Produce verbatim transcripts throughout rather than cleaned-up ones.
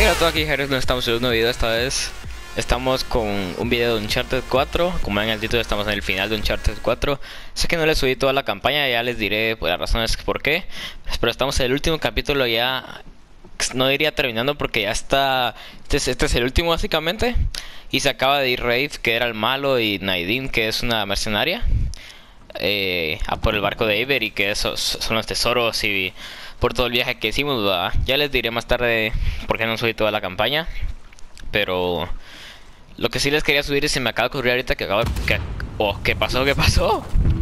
Hola a todos, aquí Jared, no estamos en un nuevo video. Esta vez estamos con un video de Uncharted cuatro. Como ven en el título, estamos en el final de Uncharted cuatro. Sé que no les subí toda la campaña, ya les diré pues, las razones por qué. Pero estamos en el último capítulo ya. No diría terminando porque ya está. Este es, este es el último básicamente. Y se acaba de ir Rafe, que era el malo, y Nadine, que es una mercenaria, eh, a por el barco de Avery, que esos son los tesoros, y por todo el viaje que hicimos, ¿verdad? Ya les diré más tarde por qué no subí toda la campaña. Pero lo que sí les quería subir y se me acaba de ocurrir ahorita que acabo que, oh, ¿qué pasó? ¿Qué pasó?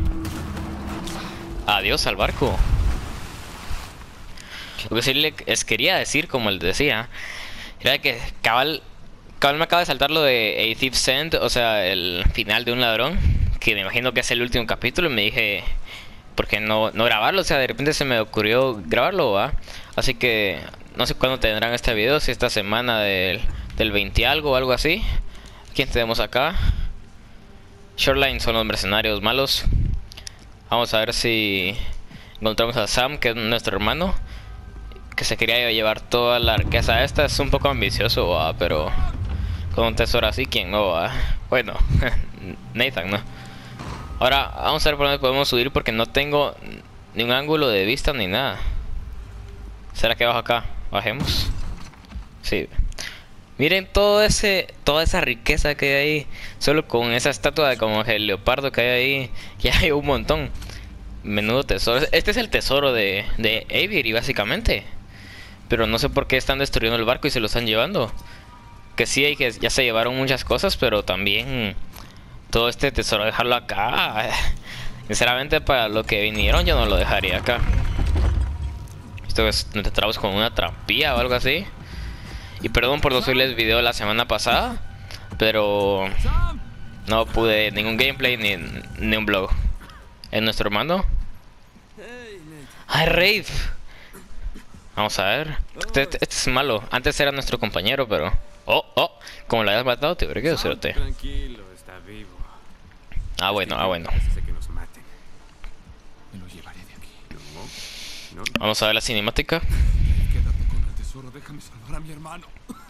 Adiós al barco. Lo que sí les quería decir, como les decía, era que cabal, cabal me acaba de saltar lo de A Thief's End, o sea, el final de un ladrón, que me imagino que es el último capítulo, y me dije, ¿por qué no, no grabarlo? O sea, de repente se me ocurrió grabarlo, ¿va? Así que no sé cuándo tendrán este video, si esta semana del, del veinte algo o algo así. ¿Quién tenemos acá? Shoreline son los mercenarios malos. Vamos a ver si encontramos a Sam, que es nuestro hermano, que se quería llevar toda la riqueza. Esta es un poco ambicioso, ¿va? Pero con un tesoro así, ¿quién no, va? Bueno, Nathan, ¿no? Ahora vamos a ver por dónde podemos subir, porque no tengo ni un ángulo de vista ni nada. ¿Será que bajo acá? Bajemos. Sí. Miren todo ese, toda esa riqueza que hay ahí. Solo con esa estatua de como el leopardo que hay ahí, ya hay un montón. Menudo tesoro. Este es el tesoro de, de Avery básicamente. Pero no sé por qué están destruyendo el barco y se lo están llevando. Que sí, hay que ya se llevaron muchas cosas, pero también todo este tesoro dejarlo acá. Sinceramente, para lo que vinieron yo no lo dejaría acá. Esto es, nos trabamos con una trampilla o algo así. Y perdón por no subirles video la semana pasada, pero no pude ningún gameplay ni, ni un vlog. ¿Es nuestro hermano? ¡Ay, Rafe! Vamos a ver. Este, este, este es malo. Antes era nuestro compañero, pero... Oh, oh. Como lo hayas matado, te veré, cerote. Tranquilo, está vivo. Ah, bueno, ah, bueno. Que nos maten. Me lo llevaré de aquí. No, no. Vamos a ver la cinemática. Quédate con el tesoro, déjame salvar a mi hermano.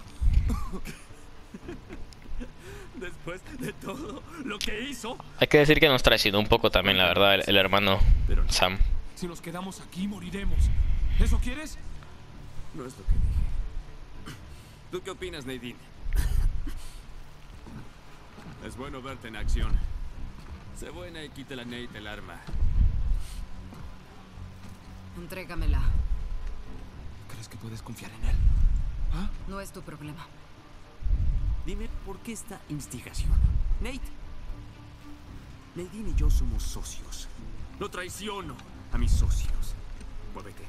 Después de todo lo que hizo. Hay que decir que nos traicionó un poco también, la verdad, el, el hermano Sam. Si nos quedamos aquí, moriremos. ¿Eso quieres? No es lo que dije. ¿Tú qué opinas, Nadine? Es bueno verte en acción. Sé buena y quítale a Nate el arma. Entrégamela. ¿Crees que puedes confiar en él? ¿Ah? No es tu problema. Dime por qué esta instigación. Nate. Nadine y yo somos socios. No traiciono a mis socios. Muévete.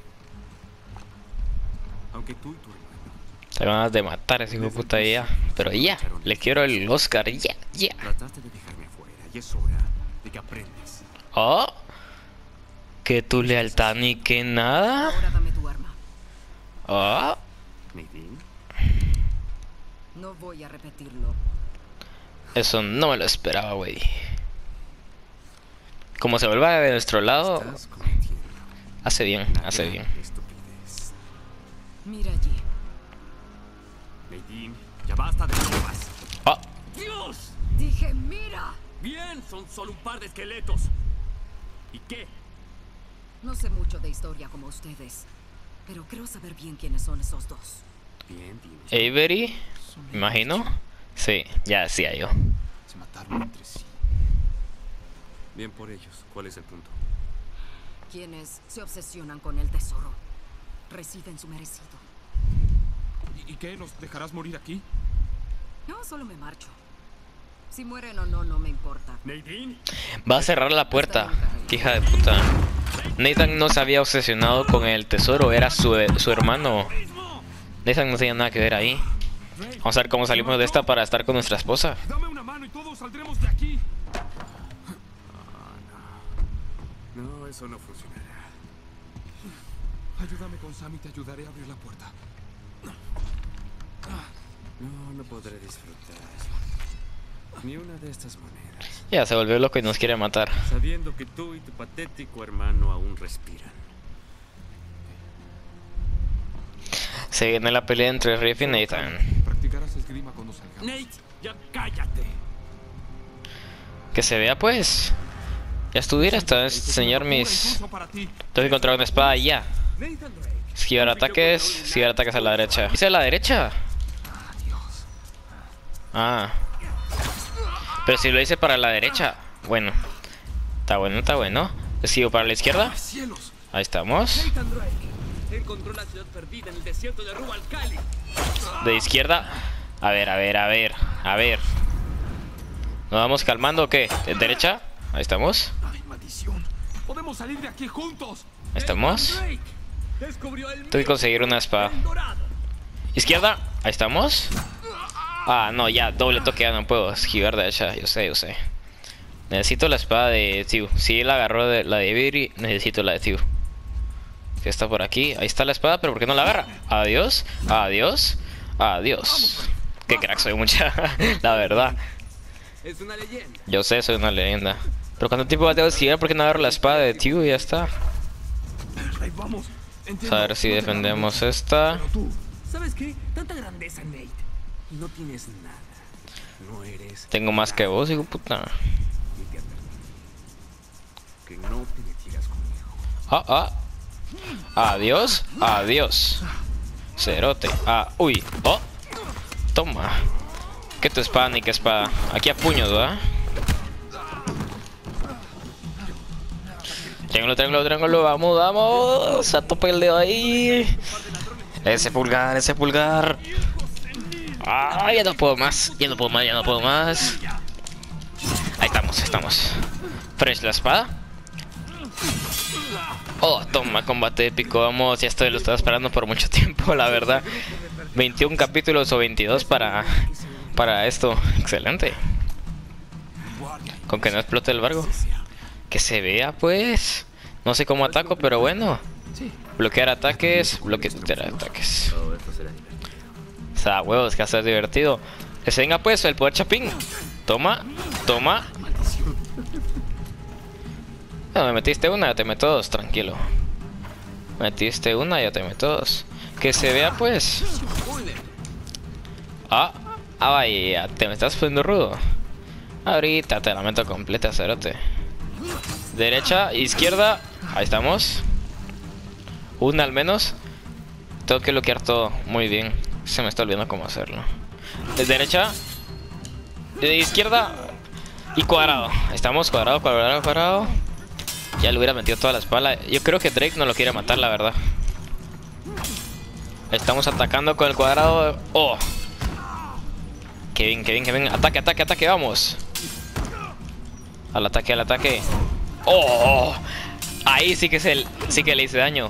Aunque tú y tu hermano Te van a de matar ese hijo de puta ya. Pero ya, le quiero el Oscar, ya, ya. Trataste de dejarme afuera y es hora de que aprendas. Oh, que tu lealtad ni que nada. Ahora dame tu arma. Oh, Nadine. No voy a repetirlo. eso no me lo esperaba, güey. Como se vuelva de nuestro lado, Estás cometiendo hace bien, una hace gran bien. estupidez. Mira allí. Nadine, ya basta de bromas. Oh, ¡Dios! Dije, mira. Bien, son solo un par de esqueletos. ¿Y qué? No sé mucho de historia como ustedes, pero creo saber bien quiénes son esos dos. Bien, dime. Avery, me imagino. Sí, ya decía yo. Se mataron entre sí. Bien por ellos. ¿Cuál es el punto? Quienes se obsesionan con el tesoro reciben su merecido. ¿Y, y qué? ¿Nos dejarás morir aquí? No, solo me marcho. Si mueren o no, no me importa. ¿Nadine? Va a cerrar la puerta. Qué hija de puta. Nathan no se había obsesionado con el tesoro, era su, su hermano. Nathan no tenía nada que ver ahí. Vamos a ver cómo salimos de esta para estar con nuestra esposa. Dame una mano y todos saldremos de aquí. No, no, eso no funcionará. Ayúdame con Sam y te ayudaré a abrir la puerta. No, no podré disfrutar ni una de estas monedas, Ya se volvió loco y nos quiere matar. sabiendo que tú y tu patético hermano aún respiran. Se viene la pelea entre Riff y Nathan. Practicarás esgrima cuando salgamos. Nate, ya cállate. Que se vea pues. Ya estuviera hasta enseñar mis... Tengo que encontrar una espada y ya. Esquivar ataques, esquivar ataques a la derecha. ¿Hice a la derecha? Ah. Pero si lo hice para la derecha. Bueno. Está bueno, está bueno. Esquivo para la izquierda. Ahí estamos. Encontró la ciudad perdida en el desierto de Rub al-Khali. De izquierda. A ver, a ver, a ver. A ver. ¿Nos vamos calmando o qué? ¿De derecha? Ahí estamos. Ay, maldición. Podemos salir de aquí juntos. Ahí estamos. Tengo que conseguir una espada. Izquierda. Ahí estamos. Ah, no, ya. Doble toque. Ya no puedo esquivar de derecha. Yo sé, yo sé. Necesito la espada de Tiu. Si él agarró de, la de Viri, necesito la de Tiu. Que está por aquí. Ahí está la espada, pero ¿por qué no la agarra? Adiós. Adiós. Adiós. Qué crack soy, mucha. La verdad. Es una leyenda. Yo sé, soy una leyenda. Pero ¿cuánto tiempo va a tener que esquivar? ¿Por qué no agarro la espada de Tiu y ya está? Ahí vamos. A ver si defendemos esta. ¿Sabes qué? Tanta grandeza, Nate. Y no tienes nada. No eres. Tengo más que vos, hijo puta. Y te advertí que no te metieras conmigo. Ah, ah. Adiós. Adiós. Cerote. Ah, uy. Oh. Toma. ¿Qué tu espada ni qué espada? Aquí a puños, ¿verdad? Triángulo, triángulo, triángulo. Vamos, vamos. A tope el dedo ahí. Ese pulgar, ese pulgar. Ah, ya no puedo más. Ya no puedo más, ya no puedo más. Ahí estamos, estamos. Fresh la espada. Oh, toma, combate épico. Vamos, ya estoy, lo estaba esperando por mucho tiempo, la verdad. veintiún capítulos o veintidós para, para esto. Excelente. Con que no explote el barco. Que se vea, pues. No sé cómo ataco, pero bueno. Bloquear ataques, bloquear ataques. O sea, huevos, que hacer divertido. Que se venga pues el poder chapín. Toma, toma. No, me metiste una, ya te meto dos, tranquilo. Metiste una, ya te meto dos. Que se vea pues. Ah, ah, vaya, te me estás poniendo rudo. Ahorita te la meto completa, cerote. Derecha, izquierda. Ahí estamos. Una al menos. Tengo que bloquear todo, muy bien. Se me está olvidando cómo hacerlo. De derecha, de izquierda y cuadrado. Ahí estamos, cuadrado, cuadrado, cuadrado. Ya le hubiera metido toda la espalda. Yo creo que Drake no lo quiere matar, la verdad. Estamos atacando con el cuadrado. Oh. Que bien, que bien, que bien. Ataque, ataque, ataque, vamos. Al ataque, al ataque. Oh. Ahí sí que es el, sí que le hice daño.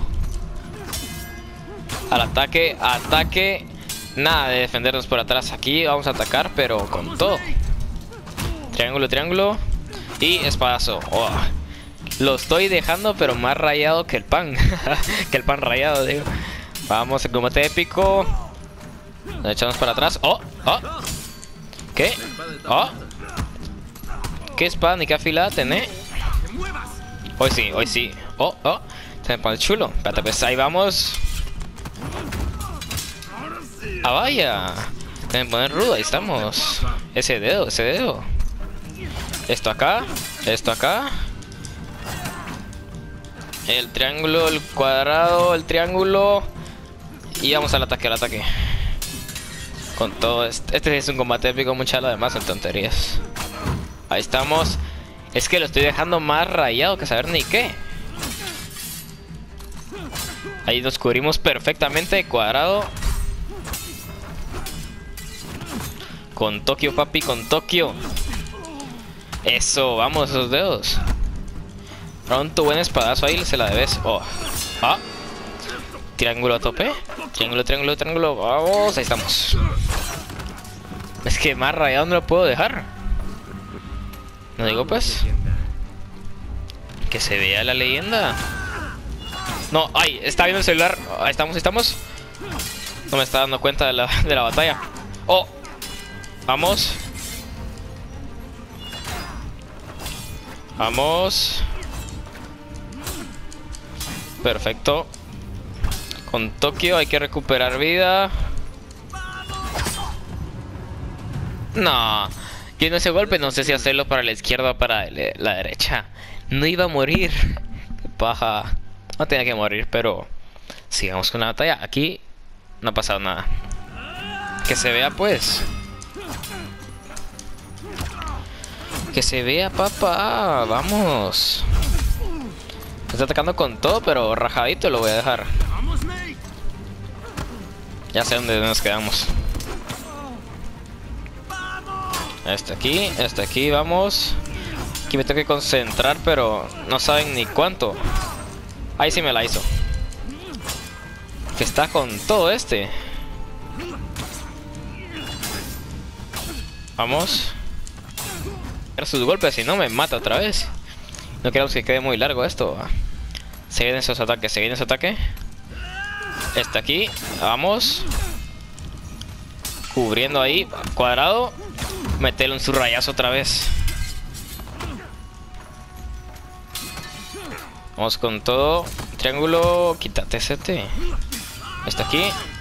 Al ataque, ataque. Nada de defendernos por atrás. Aquí vamos a atacar, pero con todo. Triángulo, triángulo. Y espadazo. Oh. Lo estoy dejando, pero más rayado que el pan. Que el pan rayado, digo. Vamos, el combate épico. Nos echamos para atrás. Oh, oh. ¿Qué? Oh. ¿Qué espada ni qué afilada tenés? Hoy sí, hoy sí. Oh, oh. Se me pone chulo. Espérate, pues ahí vamos. Ah, vaya. Se me pone rudo, ahí estamos. Ese dedo, ese dedo. Esto acá, esto acá. El triángulo, el cuadrado, el triángulo. Y vamos al ataque, al ataque. Con todo este, este es un combate épico, mucha lo demás son tonterías. Ahí estamos. Es que lo estoy dejando más rayado que saber ni qué. Ahí nos cubrimos perfectamente, cuadrado. Con Tokio, papi, con Tokio. Eso, vamos, esos dedos. Pronto, tu buen espadazo ahí, se la debes. Oh. Ah. Triángulo a tope. Triángulo, triángulo, triángulo. Vamos, ahí estamos. Es que más rayado no lo puedo dejar. ¿No digo pues? Que se vea la leyenda. No, ay, está viendo el celular. Ahí estamos, ahí estamos. No me está dando cuenta de la, de la batalla. Oh. Vamos. Vamos. Perfecto. Con Tokio hay que recuperar vida. No. Yo en ese golpe no sé si hacerlo para la izquierda o para la derecha. No iba a morir. Qué paja. No tenía que morir, pero sigamos con la batalla. Aquí no ha pasado nada. Que se vea pues. Que se vea, papá. Vamos. Me está atacando con todo, pero rajadito lo voy a dejar. Ya sé dónde nos quedamos. Este aquí, este aquí, vamos. Aquí me tengo que concentrar, pero no saben ni cuánto. Ahí sí me la hizo. Que está con todo este. Vamos. Era sus golpes, si no me mata otra vez. No queremos que quede muy largo esto. Se vienen esos ataques, se viene ese ataque. Este aquí, vamos. Cubriendo ahí, cuadrado. Metelo en su rayazo otra vez. Vamos con todo. Triángulo, quítate ese T. Este aquí.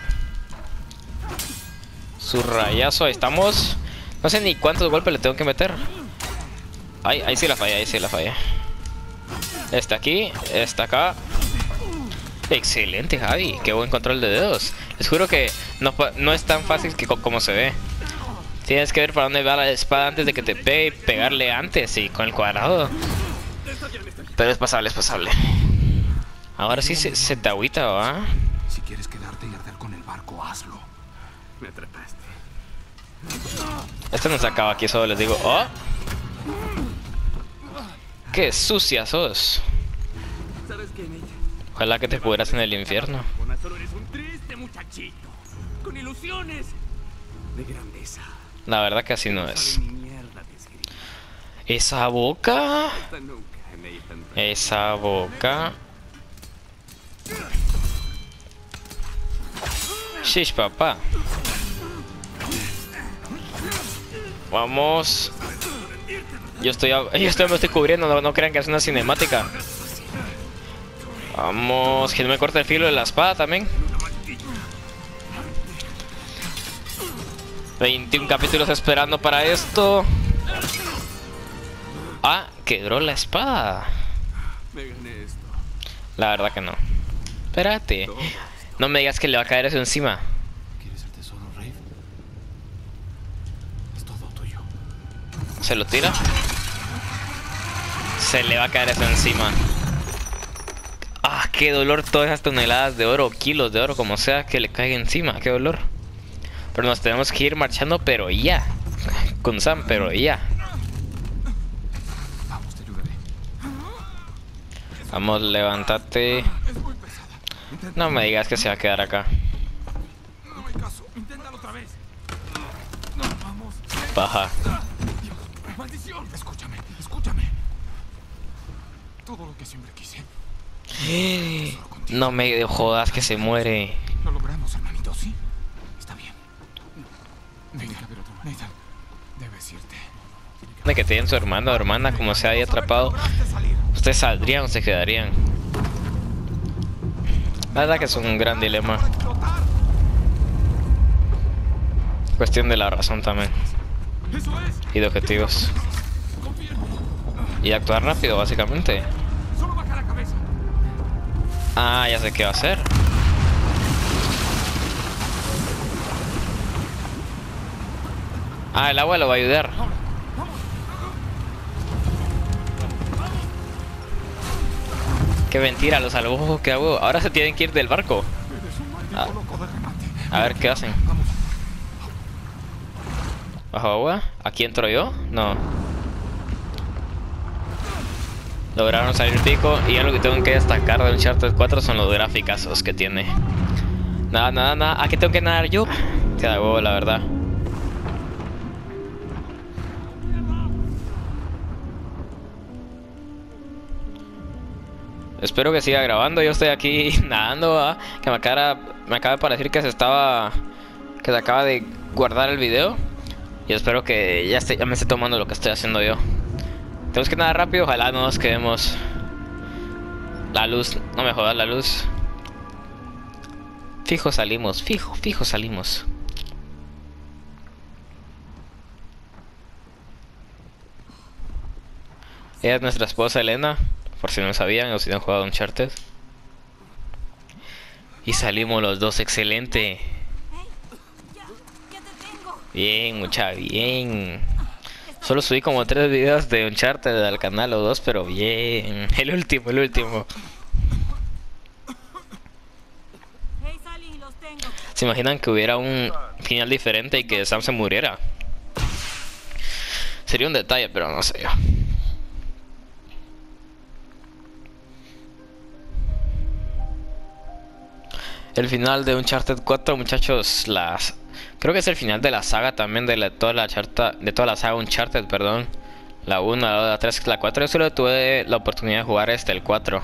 Su rayazo, ahí estamos. No sé ni cuántos golpes le tengo que meter. Ahí, ahí sí la fallé, ahí sí la fallé. Este aquí, este acá. Excelente, Javi. Qué buen control de dedos. Les juro que no, no es tan fácil que como se ve. Tienes que ver para dónde va la espada antes de que te pegue y pegarle antes y con el cuadrado. Pero es pasable, es pasable. Ahora sí se, se te agüita, ¿va? Si quieres quedarte y arder con el barco, hazlo. Me atrapaste. Esto no se acaba aquí, solo les digo. ¡Oh! ¡Qué sucia sos! ¿Sabes qué, Nate? Ojalá que te pudieras en el infierno. Solo eres un triste muchachito. Con ilusiones de grandeza. La verdad que así no es. Ni mierda de escribir. Esa boca. Hasta nunca, Nathan. Esa boca. Shish, papá. Vamos. Yo estoy, yo estoy, me estoy cubriendo, no, no crean que es una cinemática. Vamos, que no me corte el filo de la espada también. veintiún capítulos esperando para esto. Ah, quebró la espada. Me gané esto. La verdad que no. Espérate. No me digas que le va a caer eso encima. ¿Quieres el tesoro, Rafe? Es todo tuyo. ¿Se lo tira? Se le va a caer eso encima. Ah, qué dolor todas esas toneladas de oro, kilos de oro, como sea que le caiga encima. Qué dolor. Pero nos tenemos que ir marchando, pero ya. Con Sam, pero ya. Vamos, te ayudaré. Vamos, levántate. No me digas que se va a quedar acá. No hay caso. Inténtalo otra vez. No, vamos. Baja. Maldición. Escúchame, escúchame. Todo lo que siempre quise. No me jodas que se muere. Lo logramos, hermanito, ¿sí? Está bien. Venga, pero otro Nathan, debes irte. De que tienen su hermano o hermana, como sea ahí atrapado. Ustedes saldrían o se quedarían. La verdad que es un gran dilema. Cuestión de la razón también. Eso es. Y de objetivos. Confía en mí. Y actuar rápido, básicamente. Solo baja la cabeza. Ah, ya sé qué va a hacer. Ah, el agua lo va a ayudar. Qué mentira, lo salvó, qué hago. Ahora se tienen que ir del barco. Ah, a ver qué hacen. ¿Bajo agua? ¿Aquí entro yo? No. Lograron salir pico. Y algo que tengo que destacar de Uncharted cuatro son los gráficos que tiene. Nada, nada, nada. ¿A qué tengo que nadar yo? Queda huevo, la verdad. Espero que siga grabando. Yo estoy aquí nadando, ¿ah? Que me acaba, me acaba de parecer que se estaba... Que se acaba de guardar el video. Y espero que ya, esté, ya me esté tomando lo que estoy haciendo yo. Tenemos que nadar rápido. Ojalá no nos quedemos. La luz. No me jodas la luz. Fijo salimos, fijo, fijo salimos. Ella es nuestra esposa Elena, por si no sabían o si no han jugado Uncharted. Y salimos los dos, excelente. Bien, mucha, bien. Solo subí como tres videos de Uncharted al canal o dos, pero bien. El último, el último. ¿Se imaginan que hubiera un final diferente y que Sam se muriera? Sería un detalle, pero no sé yo. El final de Uncharted cuatro, muchachos, las creo que es el final de la saga también de la, toda la charta, de toda la saga Uncharted, perdón. La uno, la dos, la tres, la cuatro. Yo solo tuve la oportunidad de jugar este, el cuatro.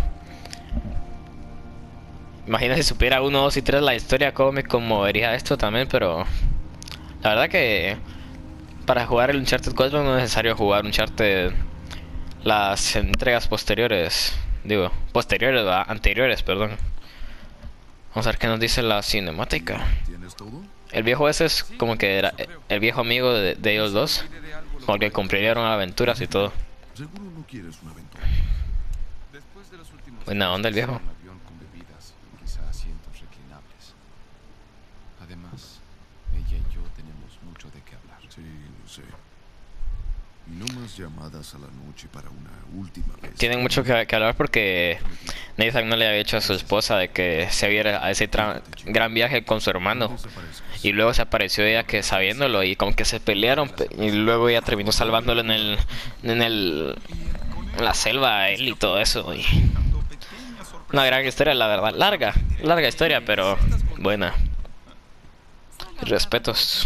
Imagina si supiera uno, dos y tres la historia, cómo me conmovería esto también, pero la verdad que para jugar el Uncharted cuatro no es necesario jugar Uncharted las entregas posteriores, digo, posteriores, ¿verdad? Anteriores, perdón. Vamos a ver qué nos dice la cinemática. ¿Tienes todo? El viejo ese es como que era el viejo amigo de, de ellos dos, porque cumplieron aventuras y todo. Seguro no quieres una aventura. Después de los últimos Buena onda el viejo. un avión con bebidas y quizá asientos reclinables. Además, ella y yo tenemos mucho de qué hablar. Sí, lo sé. Y no más llamadas a la noche para una última vez. Tienen mucho que, que hablar porque Nathan no le había dicho a su esposa de que se viera a ese gran viaje con su hermano. Y luego se apareció ella que sabiéndolo y como que se pelearon. Y luego ella terminó salvándolo en el, en el, en la selva a él y todo eso. Y una gran historia, la verdad. Larga, larga historia, pero buena. Respetos.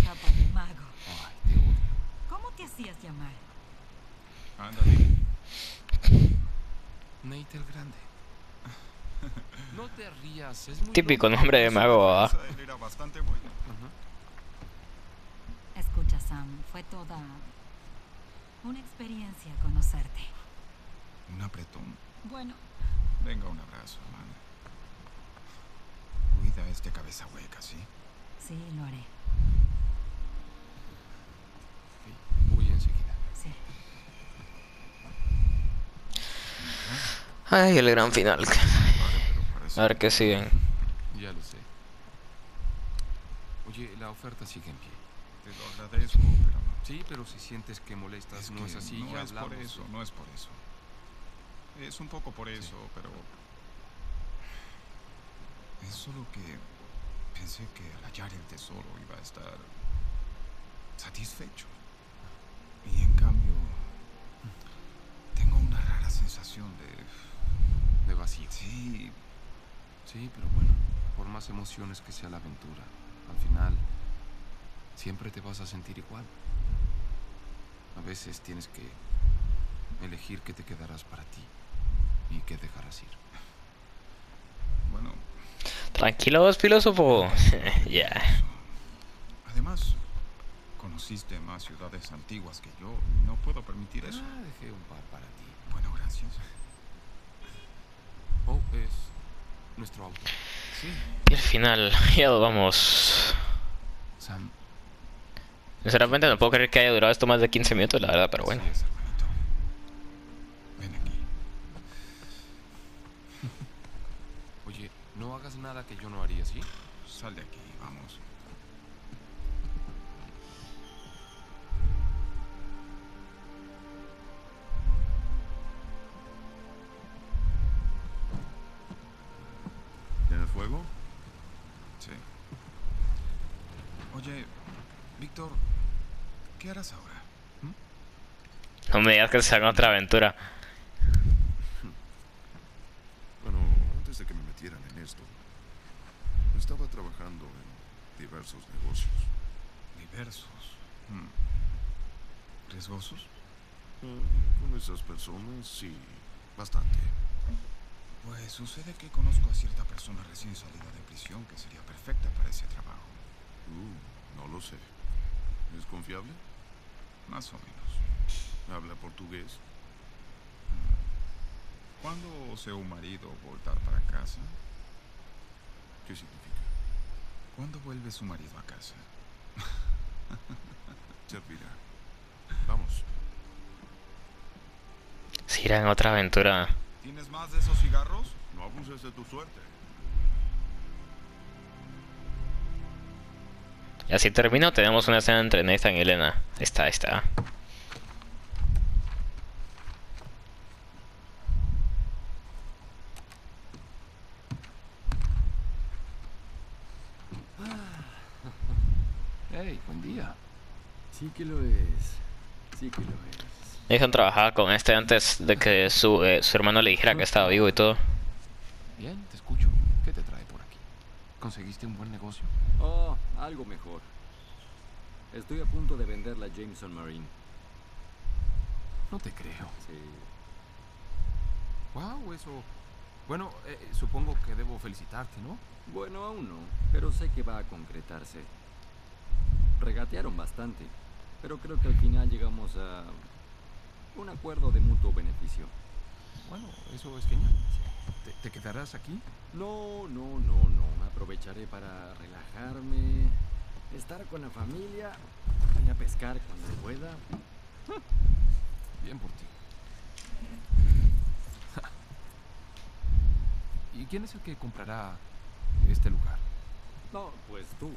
¿Cómo te hacías llamar? Ándale. Nate el Grande. No te rías, es muy Típico lógico. nombre de mago, ¿verdad? Él era bastante bueno. Escucha, Sam, fue toda una experiencia conocerte. Un apretón. Bueno, Venga, un abrazo, hermana. Cuida este cabeza hueca, ¿sí? sí, lo haré. Sí, voy enseguida. Sí. Ay, el gran final. Vale, pero parece- A ver qué siguen. Ya lo sé. Oye, la oferta sigue en pie. Te lo agradezco, pero no. Sí, pero si sientes que molestas, no es así, no ya es por hablamos. eso, no es por eso. Es un poco por eso, pero es solo que pensé que al hallar el tesoro iba a estar satisfecho. Y en cambio, tengo una rara sensación de... De vacío. Sí, Sí, pero bueno, por más emociones que sea la aventura, al final siempre te vas a sentir igual. A veces tienes que elegir qué te quedarás para ti y qué dejarás ir. bueno, Tranquilo, vos, filósofo. Ya. además, conociste más ciudades antiguas que yo. No puedo permitir eso. Ah, dejé un par para ti. Bueno, gracias. Oh, es nuestro auto. Sí, Y el final, ya lo vamos. Sam. Sinceramente no puedo creer que haya durado esto más de quince minutos, la verdad, pero bueno. así es, hermanito. Ven aquí. Oye, no hagas nada que yo no haría, ¿sí? Sal de aquí, vamos. ¿Tienes fuego? Sí. Oye, Víctor, ¿qué harás ahora? No me digas que se haga otra aventura. Bueno, antes de que me metieran en esto, estaba trabajando en diversos negocios. Diversos. Hmm. ¿Riesgosos? Mm, Con esas personas, sí, bastante. Pues sucede que conozco a cierta persona recién salida de prisión que sería perfecta para ese trabajo. Uh, no lo sé. ¿Es confiable? Más o menos. ¿Habla portugués? ¿Cuándo osea un marido voltar para casa? ¿Qué significa? ¿Cuándo vuelve su marido a casa? Servirá. Vamos. Si irán en otra aventura. ¿Tienes más de esos cigarros? No abuses de tu suerte. Y así termino, tenemos una escena entre Nathan y Elena. Ahí está, ahí está. Hey, buen día. Sí que lo es. Sí que lo es. Nathan trabajaba con este antes de que su, eh, su hermano le dijera que estaba vivo y todo. Bien, te escucho. ¿Qué te trae por aquí? ¿Conseguiste un buen negocio? Oh, algo mejor. Estoy a punto de vender la Jameson Marine. No te creo. Sí. Wow, eso... Bueno, eh, supongo que debo felicitarte, ¿no? Bueno, aún no, pero sé que va a concretarse. Regatearon bastante, pero creo que al final llegamos a un acuerdo de mutuo beneficio. Bueno, eso es genial. ¿Te, te quedarás aquí? No, no, no, no. Aprovecharé para relajarme, estar con la familia, ir a pescar cuando pueda. Bien por ti. ¿Y quién es el que comprará este lugar? No, pues tú.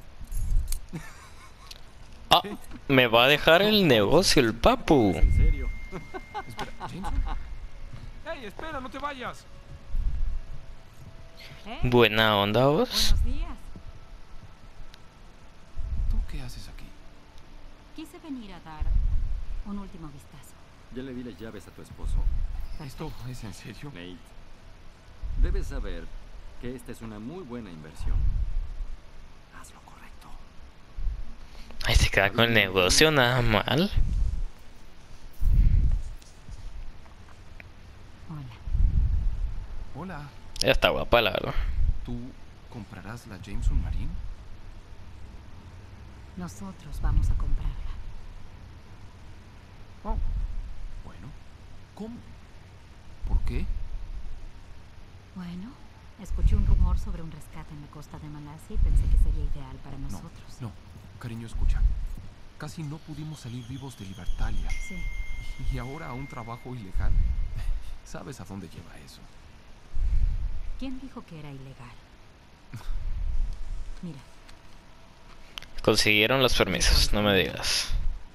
Ah, me va a dejar el negocio el papu. En serio. Espera, ¿Jameson? ¡Hey, espera, no te vayas! ¿Eh? Buena onda vos. Buenos días. ¿Tú qué haces aquí? Quise venir a dar un último vistazo. Ya le di las llaves a tu esposo, ¿Esto es en serio? Nate. Debes saber que esta es una muy buena inversión. Haz lo correcto. Ahí se queda con el negocio, nada mal. Hola. Hola. Ella está guapa, la verdad. ¿Tú comprarás la Jameson Marine? Nosotros vamos a comprarla. Oh. Bueno. ¿Cómo? ¿Por qué? Bueno, escuché un rumor sobre un rescate en la costa de Malasia y pensé que sería ideal para No, nosotros. no. Cariño, escucha. Casi no pudimos salir vivos de Libertalia. Sí. Y ahora a un trabajo ilegal. ¿Sabes a dónde lleva eso? ¿Quién dijo que era ilegal? Mira, Consiguieron los permisos, no me digas.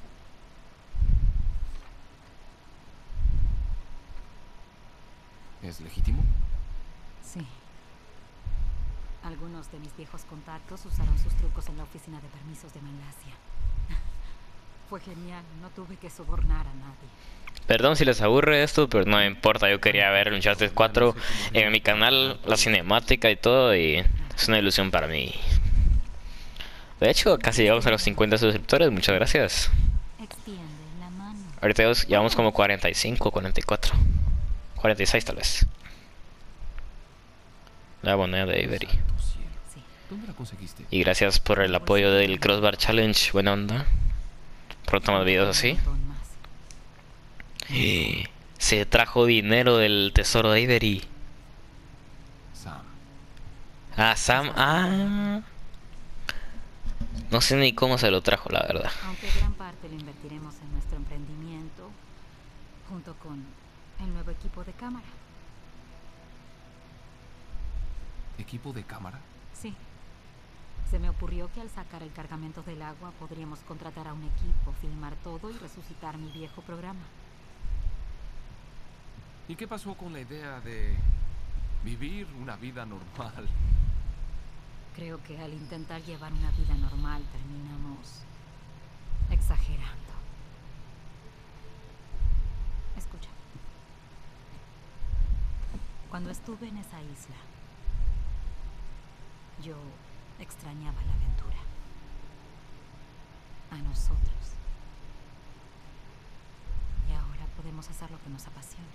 ¿Es legítimo? sí. Algunos de mis viejos contactos usaron sus trucos en la oficina de permisos de Malasia. Fue genial, no tuve que sobornar a nadie. Perdón si les aburre esto, pero no me importa. Yo quería ver el Uncharted cuatro en mi canal, la cinemática y todo, y es una ilusión para mí. De hecho, casi llegamos a los cincuenta suscriptores, muchas gracias. Extiende la mano. Ahorita ya llevamos como cuarenta y cinco, cuarenta y cuatro, cuarenta y seis tal vez. La moneda de Avery. Santo cielo. Sí. ¿Dónde la conseguiste? Y gracias por el apoyo del Crossbar Challenge, buena onda. Pronto más videos así. Un montón más. Eh, Se trajo dinero del tesoro de Avery. Sam. Ah, Sam, ah. No sé ni cómo se lo trajo, la verdad. Aunque gran parte lo invertiremos en nuestro emprendimiento, junto con el nuevo equipo de cámara. ¿Equipo de cámara? Sí. Se me ocurrió que al sacar el cargamento del agua podríamos contratar a un equipo, filmar todo y resucitar mi viejo programa. ¿Y qué pasó con la idea de vivir una vida normal? Creo que al intentar llevar una vida normal terminamos exagerando. Escucha. Cuando estuve en esa isla, yo extrañaba la aventura. A nosotros. Y ahora podemos hacer lo que nos apasiona.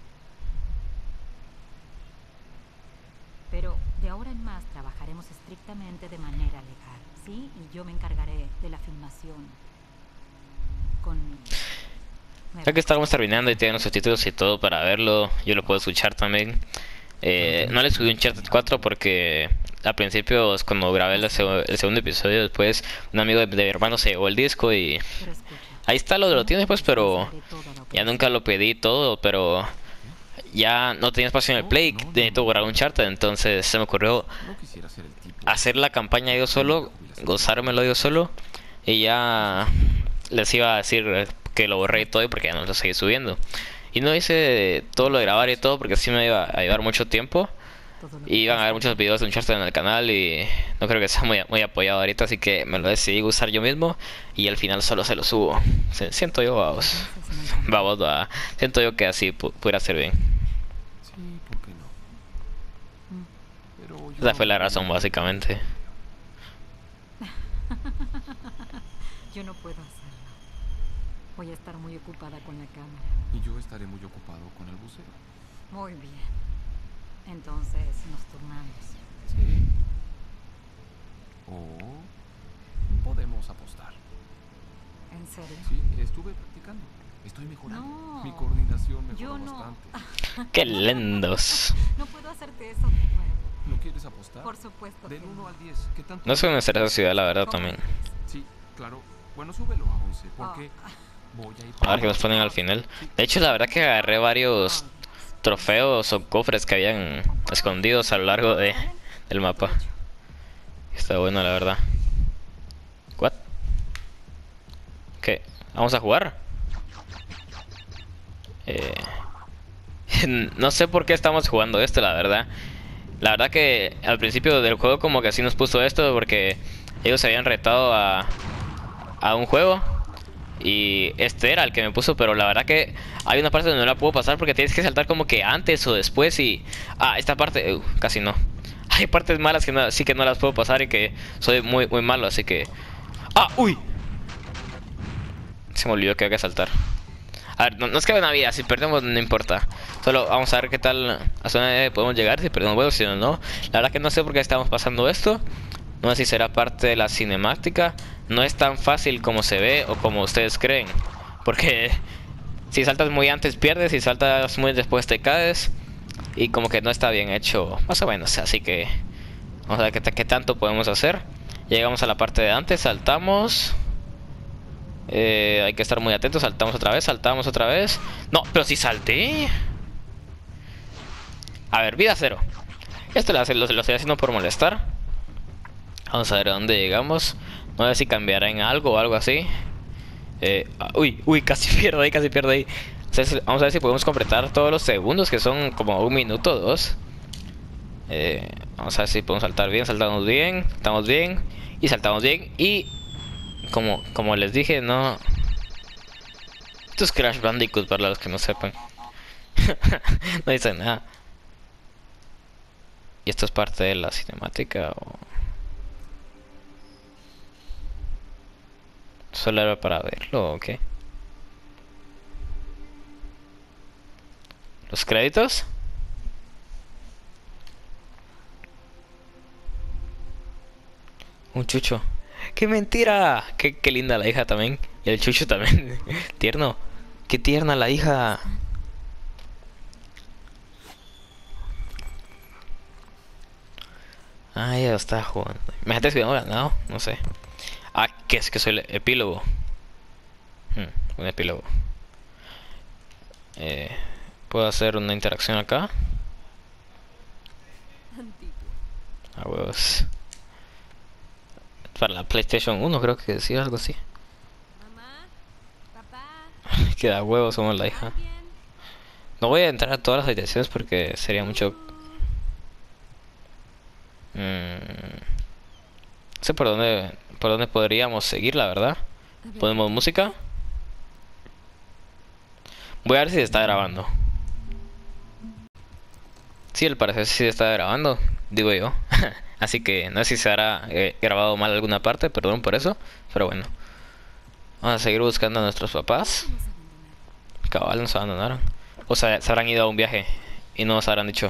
Pero de ahora en más trabajaremos estrictamente de manera legal, ¿sí? Y yo me encargaré de la filmación con... Ya que estamos terminando y tienen los subtítulos y todo para verlo, yo lo puedo escuchar también. Eh, no le subí un Uncharted cuatro porque al principio, cuando grabé el, seg- el segundo episodio, después un amigo de, de mi hermano se llevó el disco y Pero escucha, ahí está, lo, lo tienes pues, pero haré toda la ya operación. nunca lo pedí todo, pero ya no tenía espacio en el Play, necesito borrar un charter, entonces se me ocurrió No quisiera ser el tipo. hacer la campaña yo solo, gozármelo yo solo, y ya les iba a decir eh, que lo borré y todo porque ya no lo seguí subiendo. Y no hice todo lo de grabar y todo porque sí me iba a llevar mucho tiempo. Todo lo que Y iban a haber pasa. muchos videos de Uncharted en el canal y no creo que sea muy, muy apoyado ahorita, así que me lo decidí usar yo mismo y al final solo se lo subo. Se- Siento yo, vamos. Entonces, no hay Vamos, va. Siento yo que así pu- pudiera ser bien. Sí, ¿por qué no? Mm. Pero yo Esa fue la no razón, podría- básicamente. Yo no puedo hacerlo. Voy a estar muy ocupada con la cámara. Y yo estaré muy ocupado con el buceo. Muy bien. Entonces nos turnamos. Sí. O podemos apostar. ¿En serio? Sí, estuve practicando. Estoy mejorando. No. Mi coordinación mejoró Yo no. bastante. Qué lindos. No puedo hacerte eso de nuevo. ¿No quieres apostar? Por supuesto Del que uno no. al diez, ¿qué tanto? No sé dónde será esa ciudad, la verdad, ¿Cómo también. crees? Sí, claro. Bueno, súbelo a once, porque Ah. voy a ir... A ver qué nos ponen al final. De hecho, la verdad que agarré varios trofeos o cofres que habían escondidos a lo largo de, del mapa. Está bueno, la verdad. ¿What? ¿Qué? ¿Vamos a jugar? Eh... No sé por qué estamos jugando esto, la verdad. La verdad que al principio del juego como que así nos puso esto porque ellos se habían retado a, a un juego. Y este era el que me puso, pero la verdad que hay una parte donde no la puedo pasar porque tienes que saltar como que antes o después y... Ah, esta parte... Uh, casi no. Hay partes malas que no, sí que no las puedo pasar y que soy muy, muy malo, así que... ¡Ah! ¡Uy! Se me olvidó que había que saltar. A ver, no, nos queda una vida, si perdemos no importa. Solo vamos a ver qué tal hasta dónde podemos llegar, si perdemos huevos, si no, no. La verdad que no sé por qué estamos pasando esto. No sé si será parte de la cinemática. No es tan fácil como se ve o como ustedes creen. Porque si saltas muy antes pierdes, si saltas muy después te caes. Y como que no está bien hecho, más o menos. Así que vamos a ver qué, ta- qué tanto podemos hacer. Llegamos a la parte de antes, saltamos. Eh, hay que estar muy atentos, saltamos otra vez, saltamos otra vez. No, pero si salté. A ver, vida cero. Esto lo, hace- lo, lo estoy haciendo por molestar. Vamos a ver a dónde llegamos. No sé si cambiará en algo o algo así. Eh, ah, uy, uy, casi pierdo ahí, casi pierdo ahí. Entonces, vamos a ver si podemos completar todos los segundos, que son como un minuto o dos. Eh, vamos a ver si podemos saltar bien, saltamos bien, saltamos bien y saltamos bien. Y como, como les dije, no... Esto es Crash Bandicoot para los que no sepan. No dice nada. ¿Y esto es parte de la cinemática o...? ¿Solo era para verlo o qué? ¿Los créditos? Un chucho. ¡Qué mentira! Qué, qué linda la hija también. Y el chucho también. Tierno. Qué tierna la hija. Ah, ya está jugando. Imagínate si hubiéramos ganado. No sé. Ah, ¿qué es que soy el epílogo? Hmm, un epílogo. Eh, ¿Puedo hacer una interacción acá? A huevos. Para la PlayStation uno creo que decía algo así. Mamá, papá, Que da huevos somos la hija. ¿alguien? No voy a entrar a todas las habitaciones porque sería mucho... Mm, no sé por dónde, por dónde podríamos seguir, la verdad. ¿Ponemos música? Voy a ver si se está grabando. Sí, al parecer sí se está grabando, digo yo. Así que no sé si se habrá eh, grabado mal alguna parte, perdón por eso. Pero bueno. Vamos a seguir buscando a nuestros papás. Cabal, nos abandonaron. O sea, se habrán ido a un viaje y no nos habrán dicho.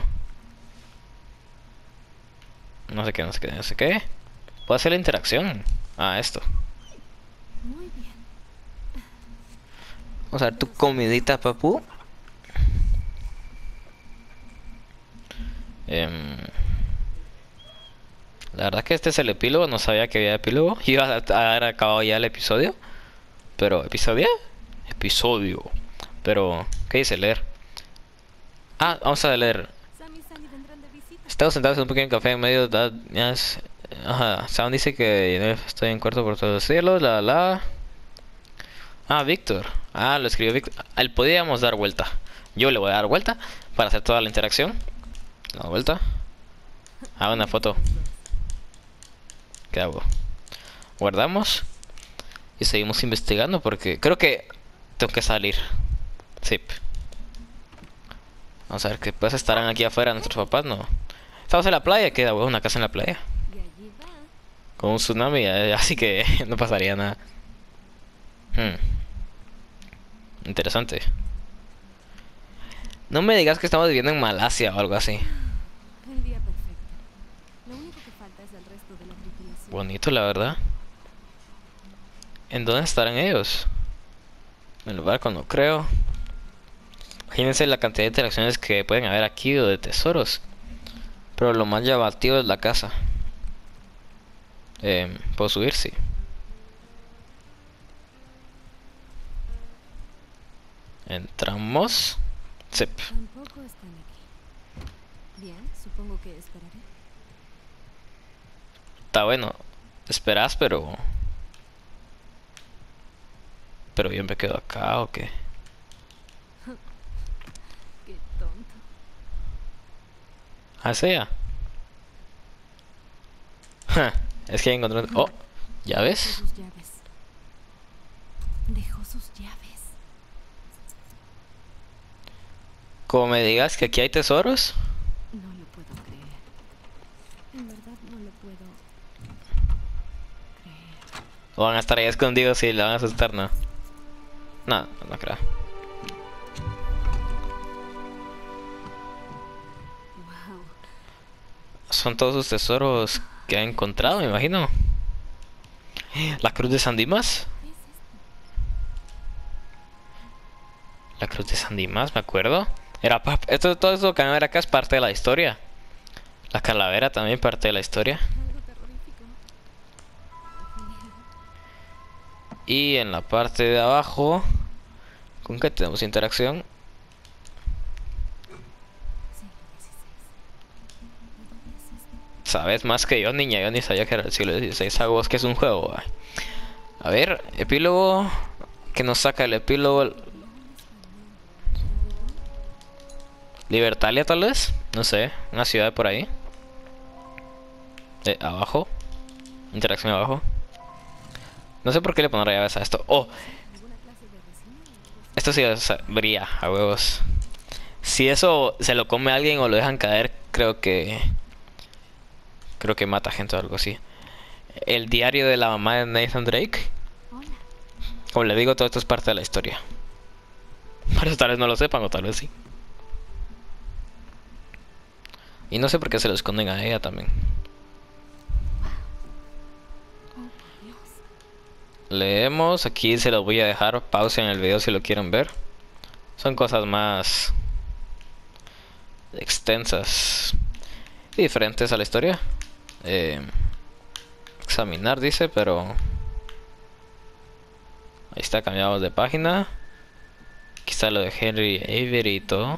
No sé qué, no sé qué, no sé qué. Puedo hacer la interacción. Ah, esto. Muy bien. Vamos a ver tu comidita, papu. Em, La verdad que este es el epílogo, no sabía que había epílogo. Iba a haber acabado ya el episodio. Pero, ¿episodio? Episodio. Pero, ¿qué dice leer? Ah, vamos a leer. Sam y Sally vendrán de visita. Estamos sentados en un pequeño café en medio de... Yes. Ajá, Sam dice que estoy en cuarto por todos los cielos, la la. Ah, Víctor. Ah, lo escribió Víctor. Él podíamos dar vuelta. Yo le voy a dar vuelta para hacer toda la interacción. La vuelta. Hago una foto. ¿Qué hago? Guardamos. Y seguimos investigando porque creo que tengo que salir. Sí. Vamos a ver que pues estarán aquí afuera nuestros papás, ¿no? Estamos en la playa, queda una casa en la playa. Y allí va. Con un tsunami, eh, así que no pasaría nada. Hmm. Interesante. No me digas que estamos viviendo en Malasia o algo así. El día perfecto. Lo único que falta es el resto de la tripulación. Bonito, la verdad. ¿En dónde estarán ellos? En el barco no creo. Imagínense la cantidad de interacciones que pueden haber aquí o de tesoros. Pero lo más llamativo es la casa. Eh, ¿Puedo subir? Sí. Entramos. Sí. Tampoco están aquí. Bien, supongo que esperaré. Está bueno. Esperas, pero... Pero yo me quedo acá o qué. Qué tonto. Ah, ¿sí ya? Ja, es que encontré... un- Oh, ¿ya Dejó ves? sus llaves. Dejó sus llaves. Como me digas que aquí hay tesoros. No lo puedo creer. En verdad no lo puedo creer. O van a estar ahí escondidos y le van a asustar, ¿no? No, no creo. Wow. Son todos sus tesoros que ha encontrado, me imagino. La cruz de San Dimas. ¿Qué es esto? La cruz de San Dimas, me acuerdo. Era pa- esto, todo eso que van a ver acá es parte de la historia. La calavera también parte de la historia. Algo terrorífico. Genial. Y en la parte de abajo, ¿con qué tenemos interacción? Siglo dieciséis. ¿De dónde es esto? Sabes más que yo, niña. Yo ni sabía que era el siglo dieciséis. Hago vos que es un juego. Ay. A ver, epílogo. ¿Qué nos saca el epílogo? Libertalia, tal vez. No sé. Una ciudad por ahí. Eh, abajo. Interacción abajo. No sé por qué le pondré llaves a esto. Oh, ¿Alguna clase de resina o algo así? esto sí sabría a huevos. Si eso se lo come alguien o lo dejan caer, creo que... Creo que mata gente o algo así. El diario de la mamá de Nathan Drake. Hola. Como le digo, todo esto es parte de la historia. Por eso tal vez no lo sepan o tal vez sí. Y no sé por qué se lo esconden a ella también. Oh, por Dios. Leemos, aquí se los voy a dejar pausa en el video si lo quieren ver. Son cosas más extensas y diferentes a la historia. Eh, examinar dice, pero ahí está, cambiamos de página. Aquí está lo de Henry Avery y todo.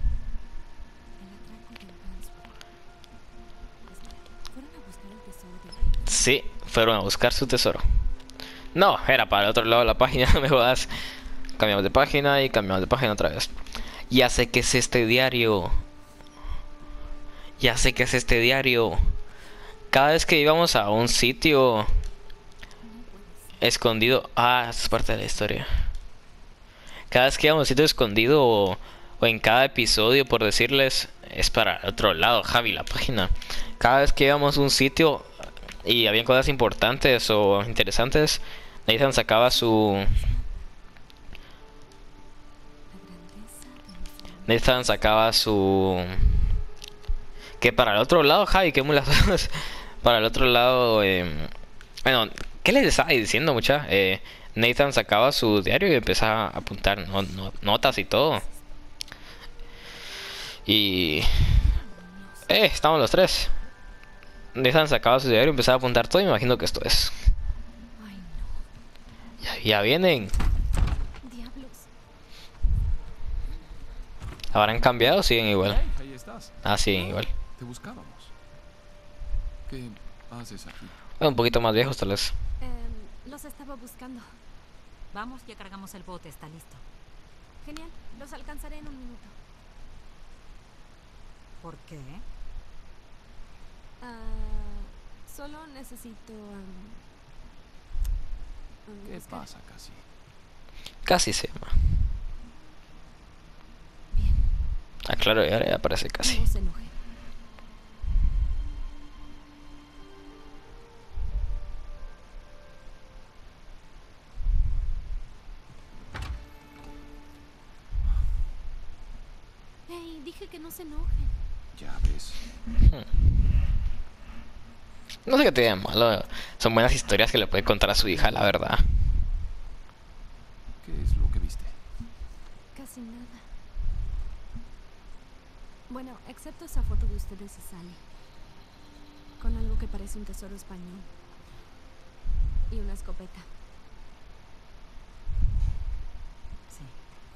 El atraco del Vansboro. Espera, ¿fueron a buscar el tesoro de Avery? Sí, fueron a buscar su tesoro. No, era para el otro lado de la página, no me jodas. Cambiamos de página y cambiamos de página otra vez. Ya sé que es este diario. Ya sé que es este diario. Cada vez que íbamos a un sitio escondido... Ah, esta es parte de la historia. Cada vez que íbamos a un sitio escondido o, o en cada episodio, por decirles, es para el otro lado, Javi, la página. Cada vez que íbamos a un sitio y habían cosas importantes o interesantes, Nathan sacaba su... Nathan sacaba su... Que para el otro lado, Javi, qué mulas. Para el otro lado, eh... bueno, ¿qué les estaba diciendo, mucha? Eh, Nathan sacaba su diario y empezaba a apuntar no- no- notas y todo. Y... Eh, estamos los tres. Nathan sacaba su diario y empezaba a apuntar todo y me imagino que esto es. Ay, no. Ya, ya vienen. Diablos. ¿Habrán cambiado o siguen igual? Hey, ahí estás. Ah, siguen igual. Te buscábamos. ¿Qué haces aquí? Bueno, un poquito más viejos tal vez. Em, los estaba buscando. Vamos, ya cargamos el bote, está listo. Genial. Los alcanzaré en un minuto. ¿Por qué? Ah, solo necesito... am, am, ¿Qué buscar. pasa, casi? Casi se llama. Bien. Ah, claro, y ahora ya aparece casi. No se enoje. Hey, dije que no se enoje. Ya ves. No sé qué tiene de malo. Son buenas historias que le puede contar a su hija, la verdad. ¿Qué es lo que viste? Casi nada. Bueno, excepto esa foto de ustedes y Sally. Con algo que parece un tesoro español. Y una escopeta. Sí.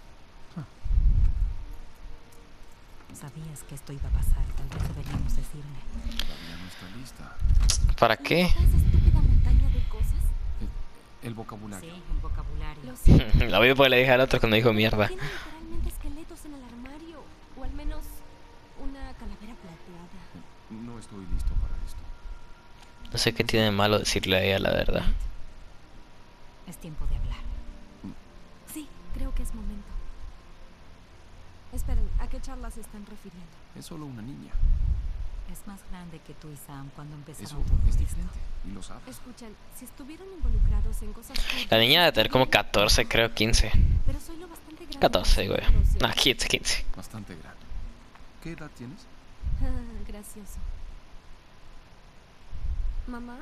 Sabías que esto iba a pasar, tal vez deberíamos decirle. Todavía no está lista. ¿Para qué? ¿Esa estúpida montaña de cosas? Eh, el vocabulario. Sí, el vocabulario. Lo sé. La vi porque le dije al otro cuando dijo mierda. Tiene literalmente esqueletos en el armario. O al menos una calavera plateada. No estoy listo para esto. No sé qué tiene de malo decirle a ella la verdad. Es tiempo de hablar. Sí, creo que es momento. Esperen, ¿a qué charla se están refiriendo? Es solo una niña. Es más grande que tú y Sam cuando empezaron Eso todo es esto. diferente. Y lo sabes. Escuchen, si estuvieron involucrados en cosas... La niña debe tener como catorce, creo, quince. Pero soy lo bastante grande. catorce, güey. para ser No, quince, quince. Bastante grande. ¿Qué edad tienes? Ah, gracioso. Mamá,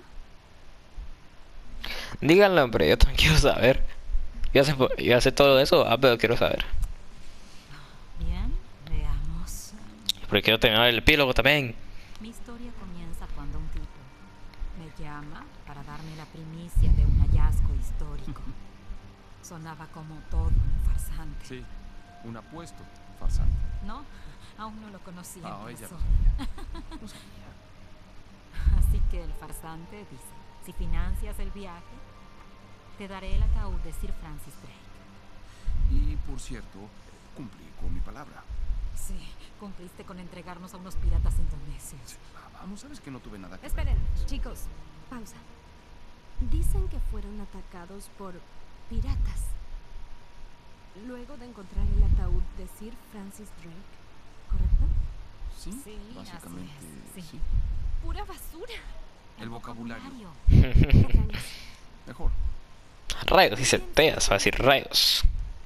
Díganlo, hombre, yo también quiero saber. Yo sé, yo sé todo eso, ah, pero quiero saber. Bien, veamos. Porque quiero terminar el epílogo también. Mi historia comienza cuando un tipo me llama para darme la primicia de un hallazgo histórico. Sonaba como todo un farsante. Sí. Un apuesto farsante. No, aún no lo conocía Ah, en ella lo persona. sabía. Lo sabía. Así que el farsante dice, si financias el viaje, te daré el ataúd de Sir Francis Drake. Y por cierto, cumplí con mi palabra. Sí, cumpliste con entregarnos a unos piratas indonesios. Ah, vamos, sabes que no tuve nada que esperen, ver. chicos, pausa. Dicen que fueron atacados por piratas. Luego de encontrar el ataúd de Sir Francis Drake, ¿correcto? Sí, Sí, básicamente así es, sí. sí. Pura basura. El vocabulario. Rayos. Mejor. Rayos, dice Teas, va a decir rayos.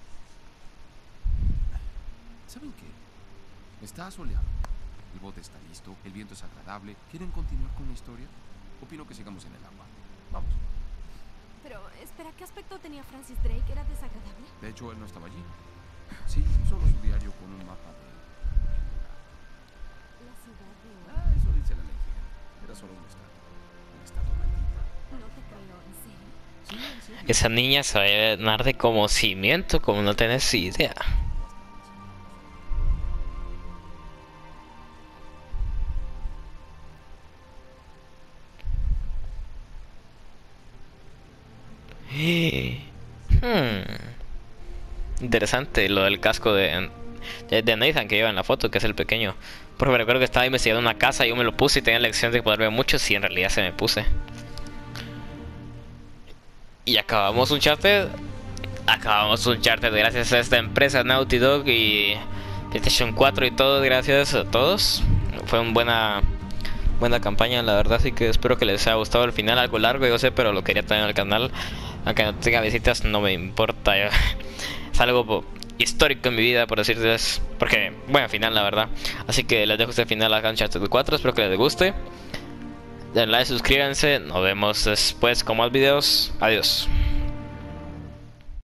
¿Saben qué? Está soleado. El bote está listo, el viento es agradable. ¿Quieren continuar con la historia? Opino que sigamos en el agua. Vamos. Pero, espera, ¿qué aspecto tenía Francis Drake? ¿Era desagradable? De hecho, él no estaba allí. Sí, solo su diario con un mapa de... La ciudad de oro. Ah, eso dice la leyenda. Era solo una estatua. Una estatua maldita. No te creo, ¿en serio? Sí, en serio. Esa niña se va a llenar de conocimiento como no tenés idea. Hmm. Interesante lo del casco de, de, de Nathan que lleva en la foto, que es el pequeño. Porque me recuerdo que estaba investigando una casa y yo me lo puse y tenía la lección de poder ver mucho, si en realidad se me puse. Y acabamos un charter. Acabamos un charter gracias a esta empresa Naughty Dog y PlayStation cuatro y todo, gracias a todos. Fue una buena buena campaña, la verdad, así que espero que les haya gustado el final, algo largo, yo sé, pero lo quería tener en el canal. Aunque no tenga visitas, no me importa. Es algo histórico en mi vida, por decirles. Porque, bueno, final, la verdad. Así que les dejo este final a Uncharted cuatro, espero que les guste. Den like, suscríbanse, nos vemos después con más videos. Adiós.